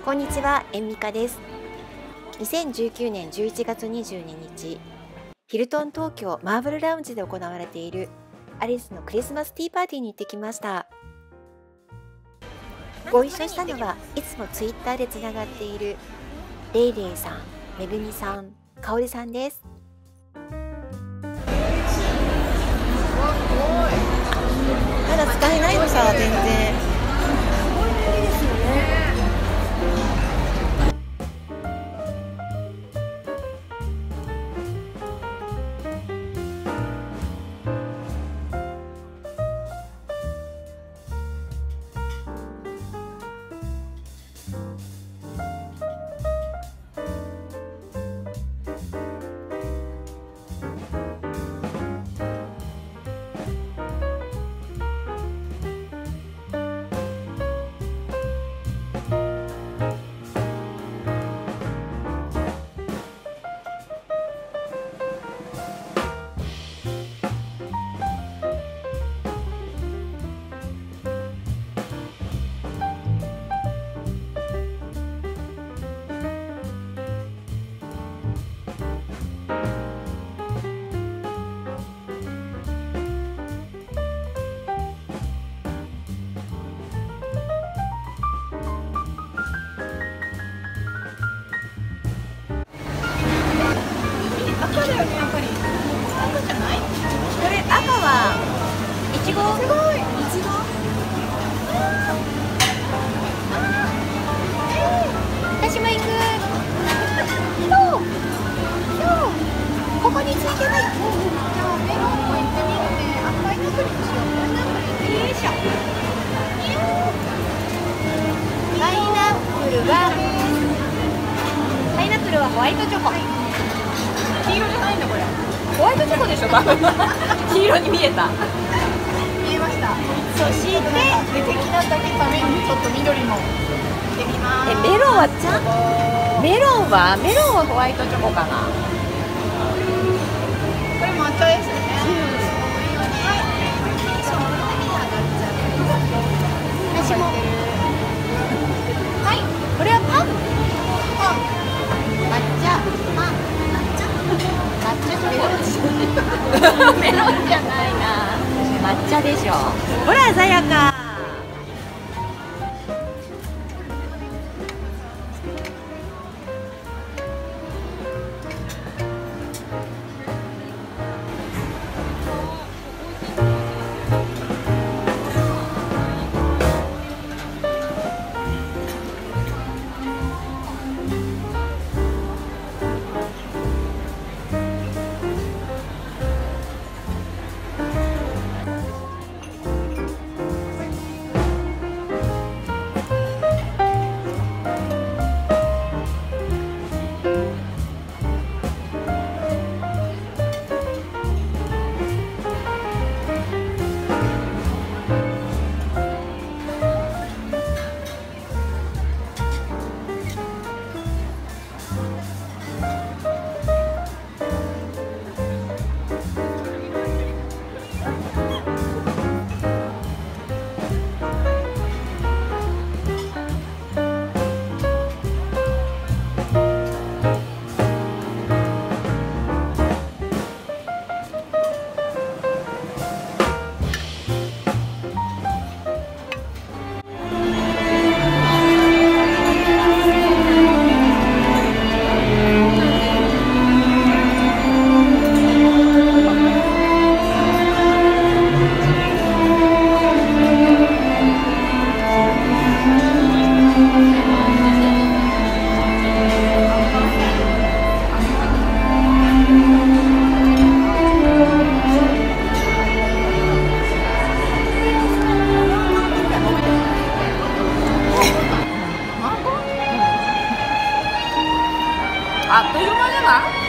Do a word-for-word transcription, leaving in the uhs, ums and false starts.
こんにちは、えんみかです。にせんじゅうきゅうねんじゅういちがつにじゅうににち、ヒルトン東京マーブルラウンジで行われているアリスのクリスマスティーパーティーに行ってきました。ご一緒したのはいつもツイッターでつながっているレイレイさん、めぐみさん、かおりさんです。 まだ使えないのさ、全然。 いちご、すごい。いちご。私も行く。そう。そう。ここについてない。じゃあメロンも行ってみるね。あ、パイナップルにしよう。パイナップル。よいしょ。パイナップルは。パイナップルはホワイトチョコ。黄色じゃないんだこれ。ホワイトチョコでしょ。多分。黄色に見えた。そして出てきただけためにちょっと緑もしてみます。え、メロンはちゃんメロンはメロンはホワイトチョコかな。これ抹茶ですよね。はい。私も。はい。これはパン。パン。抹茶。パン。抹茶。抹茶チョコ。メロンじゃないな。抹茶でしょ。ほら鮮やか。あっという間じゃない？